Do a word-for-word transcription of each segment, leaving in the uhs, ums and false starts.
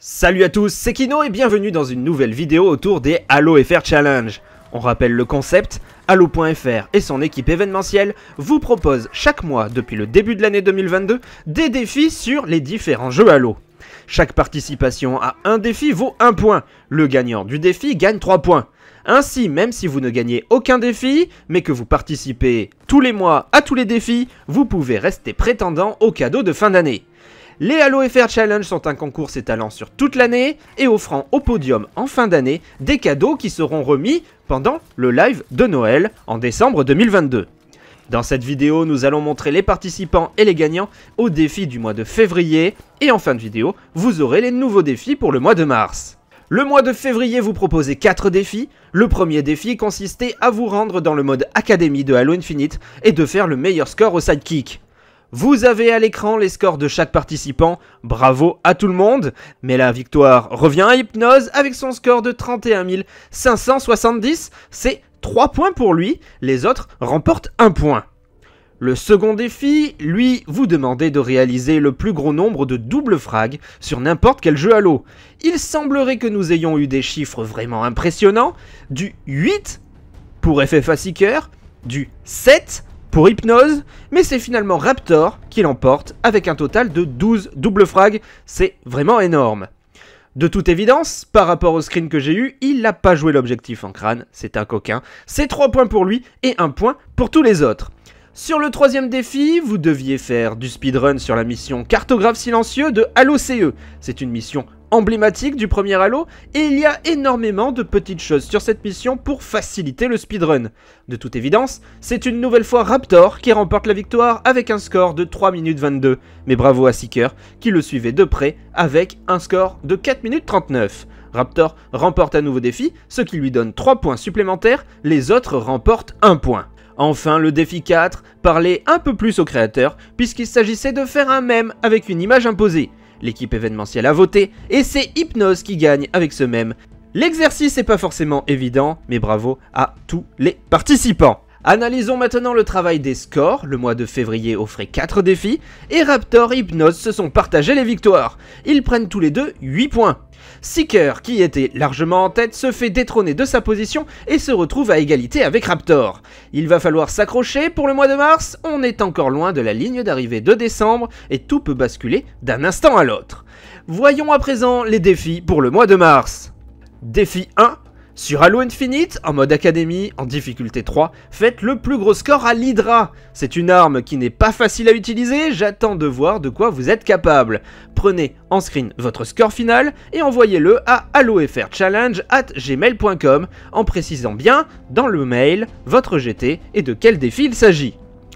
Salut à tous, c'est Kino et bienvenue dans une nouvelle vidéo autour des Halo F R Challenge. On rappelle le concept, Halo point F R et son équipe événementielle vous proposent chaque mois depuis le début de l'année deux mille vingt-deux des défis sur les différents jeux Halo. Chaque participation à un défi vaut un point, le gagnant du défi gagne trois points. Ainsi, même si vous ne gagnez aucun défi, mais que vous participez tous les mois à tous les défis, vous pouvez rester prétendant aux cadeaux de fin d'année. Les Halo F R Challenge sont un concours s'étalant sur toute l'année et offrant au podium en fin d'année des cadeaux qui seront remis pendant le live de Noël en décembre deux mille vingt-deux. Dans cette vidéo, nous allons montrer les participants et les gagnants au défi du mois de février et en fin de vidéo, vous aurez les nouveaux défis pour le mois de mars. Le mois de février vous proposez quatre défis. Le premier défi consistait à vous rendre dans le mode Académie de Halo Infinite et de faire le meilleur score au sidekick. Vous avez à l'écran les scores de chaque participant, bravo à tout le monde, mais la victoire revient à Hypnose avec son score de trente et un mille cinq cent soixante-dix, c'est trois points pour lui, les autres remportent un point. Le second défi, lui, vous demandez de réaliser le plus gros nombre de double frags sur n'importe quel jeu Halo. Il semblerait que nous ayons eu des chiffres vraiment impressionnants, du huit pour F F A Seeker, du sept pour Hypnose, mais c'est finalement Raptor qui l'emporte avec un total de douze double frags, c'est vraiment énorme. De toute évidence, par rapport au screen que j'ai eu, il n'a pas joué l'objectif en crâne, c'est un coquin, c'est trois points pour lui et un point pour tous les autres. Sur le troisième défi, vous deviez faire du speedrun sur la mission Cartographe silencieux de Halo C E. C'est une mission emblématique du premier Halo et il y a énormément de petites choses sur cette mission pour faciliter le speedrun. De toute évidence, c'est une nouvelle fois Raptor qui remporte la victoire avec un score de trois minutes vingt-deux. Mais bravo à Seeker qui le suivait de près avec un score de quatre minutes trente-neuf. Raptor remporte un nouveau défi, ce qui lui donne trois points supplémentaires, les autres remportent un point. Enfin, le défi quatre parlait un peu plus au créateur, puisqu'il s'agissait de faire un mème avec une image imposée. L'équipe événementielle a voté, et c'est Hypnose qui gagne avec ce mème. L'exercice n'est pas forcément évident, mais bravo à tous les participants. Analysons maintenant le travail des scores. Le mois de février offrait quatre défis, et Raptor et Hypnose se sont partagés les victoires. Ils prennent tous les deux huit points. Seeker, qui était largement en tête, se fait détrôner de sa position et se retrouve à égalité avec Raptor. Il va falloir s'accrocher pour le mois de mars, on est encore loin de la ligne d'arrivée de décembre et tout peut basculer d'un instant à l'autre. Voyons à présent les défis pour le mois de mars. Défi un. Sur Halo Infinite, en mode Académie, en difficulté trois, faites le plus gros score à l'Hydra. C'est une arme qui n'est pas facile à utiliser, j'attends de voir de quoi vous êtes capable. Prenez en screen votre score final et envoyez-le à halofrchallenge arobase gmail point com en précisant bien dans le mail votre G T et de quel défi il s'agit.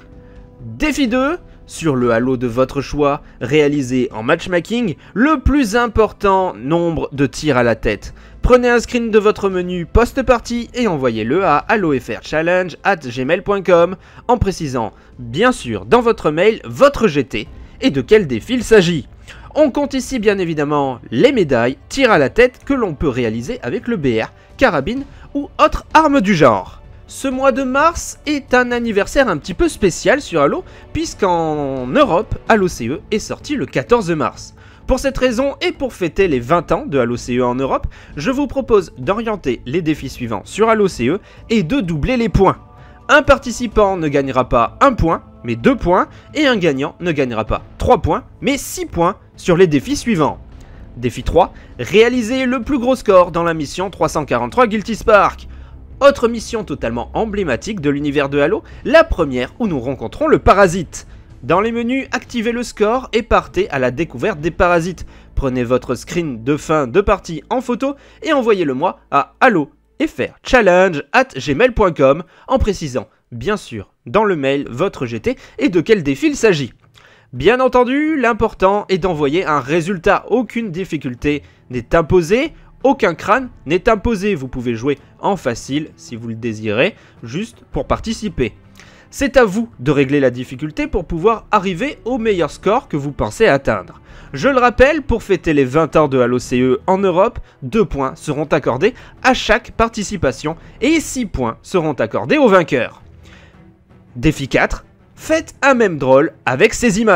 Défi deux. Sur le Halo de votre choix, réalisez en matchmaking le plus important nombre de tirs à la tête. Prenez un screen de votre menu post-party et envoyez-le à halofrchallenge arobase gmail point com en précisant bien sûr dans votre mail votre G T et de quel défi il s'agit. On compte ici bien évidemment les médailles tirs à la tête que l'on peut réaliser avec le B R, carabine ou autre arme du genre. Ce mois de mars est un anniversaire un petit peu spécial sur Halo, puisqu'en Europe, Halo C E est sorti le quatorze mars. Pour cette raison et pour fêter les vingt ans de Halo C E en Europe, je vous propose d'orienter les défis suivants sur Halo C E et de doubler les points. Un participant ne gagnera pas un point, mais deux points, et un gagnant ne gagnera pas trois points, mais six points sur les défis suivants. Défi trois, réaliser le plus gros score dans la mission trois cent quarante-trois Guilty Spark. Autre mission totalement emblématique de l'univers de Halo, la première où nous rencontrons le parasite. Dans les menus, activez le score et partez à la découverte des parasites. Prenez votre screen de fin de partie en photo et envoyez-le moi à halofrchallenge arobase gmail point com en précisant, bien sûr, dans le mail votre G T et de quel défi il s'agit. Bien entendu, l'important est d'envoyer un résultat, aucune difficulté n'est imposée. Aucun crâne n'est imposé, vous pouvez jouer en facile si vous le désirez, juste pour participer. C'est à vous de régler la difficulté pour pouvoir arriver au meilleur score que vous pensez atteindre. Je le rappelle, pour fêter les vingt ans de Halo C E en Europe, deux points seront accordés à chaque participation et six points seront accordés au vainqueur. Défi quatre. Faites un mème drôle avec ces images.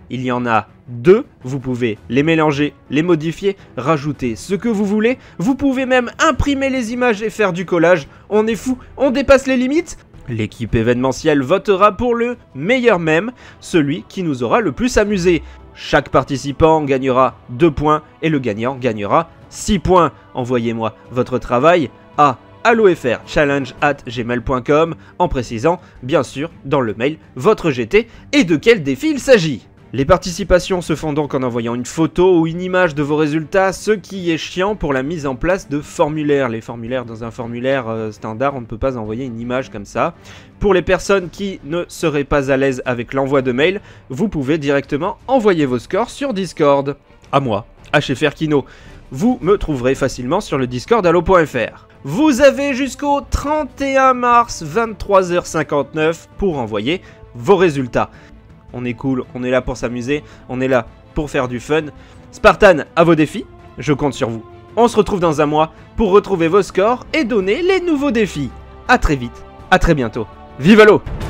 Il y en a deux, vous pouvez les mélanger, les modifier, rajouter ce que vous voulez. Vous pouvez même imprimer les images et faire du collage. On est fou, on dépasse les limites. L'équipe événementielle votera pour le meilleur mème, celui qui nous aura le plus amusé. Chaque participant gagnera deux points et le gagnant gagnera six points. Envoyez-moi votre travail à allofrchallenge arobase gmail point com en précisant, bien sûr, dans le mail, votre G T et de quel défi il s'agit. Les participations se font donc en envoyant une photo ou une image de vos résultats, ce qui est chiant pour la mise en place de formulaires. Les formulaires, dans un formulaire euh, standard, on ne peut pas envoyer une image comme ça. Pour les personnes qui ne seraient pas à l'aise avec l'envoi de mail, vous pouvez directement envoyer vos scores sur Discord. À moi, H F R Kino. Vous me trouverez facilement sur le Discord allo point F R. Vous avez jusqu'au trente et un mars, vingt-trois heures cinquante-neuf, pour envoyer vos résultats. On est cool, on est là pour s'amuser, on est là pour faire du fun. Spartan, à vos défis, je compte sur vous. On se retrouve dans un mois pour retrouver vos scores et donner les nouveaux défis. A très vite, à très bientôt. Vive Halo!